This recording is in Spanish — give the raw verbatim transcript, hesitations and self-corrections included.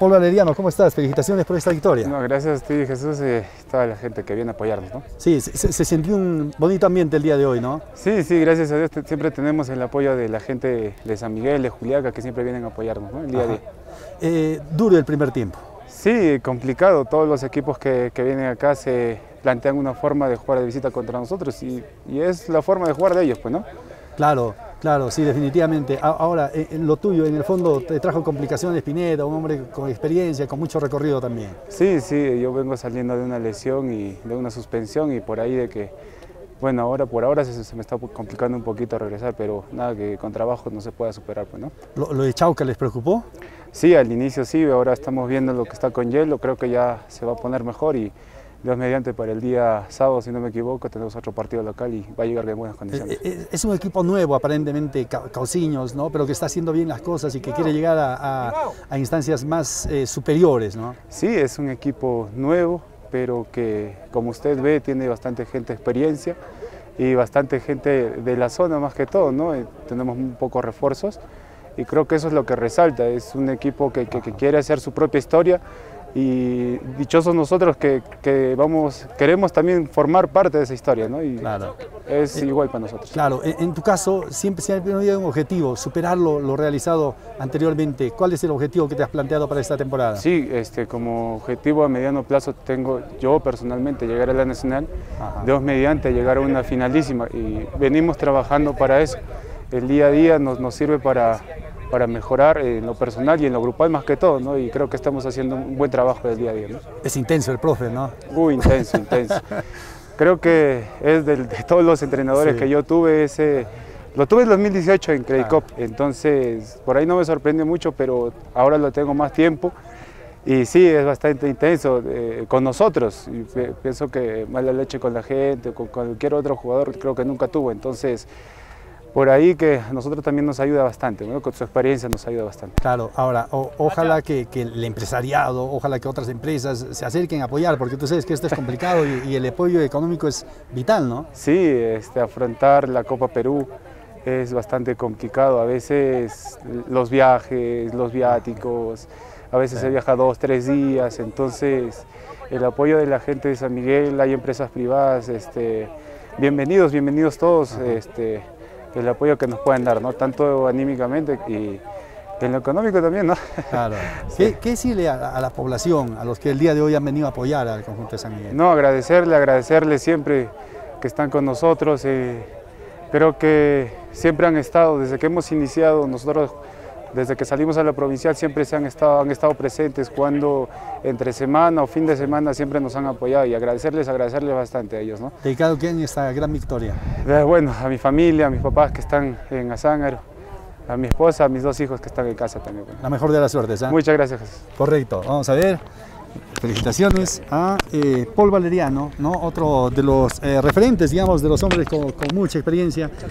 Paul Valeriano, ¿cómo estás? Felicitaciones por esta victoria. No, gracias a ti, Jesús, y toda la gente que viene a apoyarnos, ¿no? Sí, se, se sintió un bonito ambiente el día de hoy, ¿no? Sí, sí, gracias a Dios siempre tenemos el apoyo de la gente de San Miguel, de Juliaca, que siempre vienen a apoyarnos, ¿no? El día a día. Eh, duro el primer tiempo. Sí, complicado. Todos los equipos que, que vienen acá se plantean una forma de jugar de visita contra nosotros y, y es la forma de jugar de ellos, pues, ¿no? Claro, claro, sí, definitivamente. Ahora, en lo tuyo, en el fondo, te trajo complicaciones Pineda, un hombre con experiencia, con mucho recorrido también. Sí, sí, yo vengo saliendo de una lesión y de una suspensión y por ahí de que, bueno, ahora por ahora se, se me está complicando un poquito regresar, pero nada, que con trabajo no se pueda superar, pues, ¿no? ¿Lo, lo de Chauca les preocupó? Sí, al inicio sí, ahora estamos viendo lo que está con hielo, creo que ya se va a poner mejor y Dios mediante para el día sábado, si no me equivoco, tenemos otro partido local y va a llegar en buenas condiciones. Es, es un equipo nuevo, aparentemente, Cauciños, ¿no? Pero que está haciendo bien las cosas y que quiere llegar a, a, a instancias más eh, superiores, ¿no? Sí, es un equipo nuevo, pero que, como usted ve, tiene bastante gente de experiencia y bastante gente de la zona más que todo, ¿no? Tenemos un poco refuerzos y creo que eso es lo que resalta, es un equipo que, que, que quiere hacer su propia historia y dichosos nosotros que, que vamos, queremos también formar parte de esa historia, ¿no? Y claro. Es eh, igual para nosotros. Claro, en, en tu caso siempre, siempre hay un objetivo, superar lo, lo realizado anteriormente. ¿Cuál es el objetivo que te has planteado para esta temporada? Sí, este, como objetivo a mediano plazo tengo yo personalmente llegar a la Nacional, Ajá. Dios mediante llegar a una finalísima y venimos trabajando para eso. El día a día nos, nos sirve para para mejorar en lo personal y en lo grupal más que todo, ¿no? Y creo que estamos haciendo un buen trabajo del día a día, ¿no? Es intenso el profe, ¿no? Uy, intenso, intenso. Creo que es de, de todos los entrenadores sí. que yo tuve, ese, lo tuve en dos mil dieciocho en Credit Cop, entonces por ahí no me sorprende mucho, pero ahora lo tengo más tiempo y sí, es bastante intenso eh, con nosotros. Y pienso que mala leche con la gente, con cualquier otro jugador creo que nunca tuvo, entonces por ahí que a nosotros también nos ayuda bastante, ¿no? Con su experiencia nos ayuda bastante. Claro, ahora, o, ojalá que, que el empresariado, ojalá que otras empresas se acerquen a apoyar, porque tú sabes que esto es complicado y, y el apoyo económico es vital, ¿no? Sí, este, afrontar la Copa Perú es bastante complicado, a veces los viajes, los viáticos, a veces sí. se viaja dos, tres días, entonces el apoyo de la gente de San Miguel, hay empresas privadas, este, bienvenidos, bienvenidos todos. Este, el apoyo que nos pueden dar, ¿no? Tanto anímicamente y en lo económico también, ¿no? Claro. Sí. ¿Qué, ¿Qué decirle a, a la población, a los que el día de hoy han venido a apoyar al conjunto de San Miguel? No, agradecerle, agradecerle siempre que están con nosotros. Eh, creo que siempre han estado, desde que hemos iniciado, nosotros, desde que salimos a la provincial, siempre se han estado, han estado presentes, cuando entre semana o fin de semana siempre nos han apoyado y agradecerles, agradecerles bastante a ellos, ¿no? ¿Dedicado quién esta gran victoria? Eh, bueno, a mi familia, a mis papás que están en Azángaro, a mi esposa, a mis dos hijos que están en casa también. La mejor de las suertes, ¿eh? Muchas gracias, Jesús. Correcto, vamos a ver. Felicitaciones a eh, Paul Valeriano, ¿no? Otro de los eh, referentes, digamos, de los hombres con, con mucha experiencia.